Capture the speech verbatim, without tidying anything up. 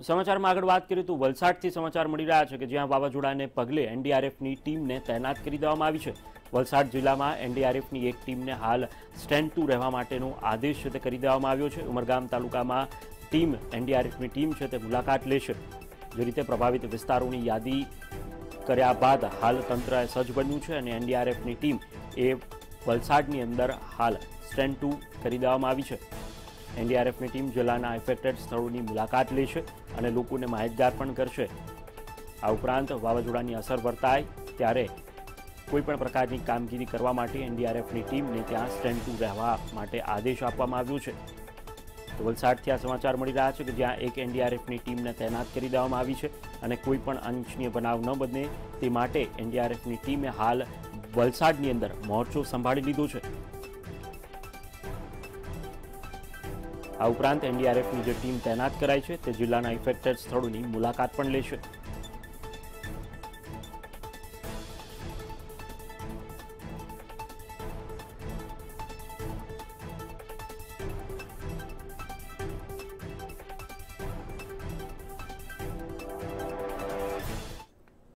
સમાચારમાં આગળ વાત કરીએ તો વલસાડથી સમાચાર મળી રહ્યા છે કે જ્યાં વાવાઝોડાને પગલે એનડીઆરએફની ટીમને તૈનાત કરી દેવામાં આવી છે। વલસાડ જિલ્લામાં એનડીઆરએફની એક ટીમને હાલ સ્ટેન્ડ ટુ રહેવા માટેનો આદેશ છે તે કરી દેવામાં આવ્યો છે। ઉમરગામ તાલુકામાં ટીમ એનડીઆરએફની ટીમ છે તે મુલાકાત લેશે। જે રીતે પ્રભાવિત વિસ્તારોની યાદી કર્યા બાદ હાલ તંત્ર સજ્જ બન્યું છે અને એનડીઆરએફની ટીમ એ વલસાડની અંદર હાલ સ્ટેન્ડ ટુ કરી દેવામાં આવી છે। એનડીઆરએફની ટીમ જિલ્લાના ઇફેક્ટેડ સ્થળોની મુલાકાત લેશે અને લોકોને માહિતગાર પણ કરશે। આ ઉપરાંત વાવાઝોડાની અસર વર્તાય ત્યારે કોઈપણ પ્રકારની કામગીરી કરવા માટે એનડીઆરએફની ટીમને ત્યાં સ્ટેન્ડ ટુ રહેવા માટે આદેશ આપવામાં આવ્યો છે। તો વલસાડથી આ સમાચાર મળી રહ્યા છે કે જ્યાં એક એનડીઆરએફની ટીમને તૈનાત કરી દેવામાં આવી છે અને કોઈપણ અનિચ્છનીય બનાવ ન બને તે માટે એનડીઆરએફની ટીમે હાલ વલસાડની અંદર મોરચો સંભાળી લીધો છે। આ ઉપરાંત એનડીઆરએફની જે ટીમ તૈનાત કરાઈ છે તે જિલ્લાના ઇફેક્ટેડ સ્થળોની મુલાકાત પણ લેશે।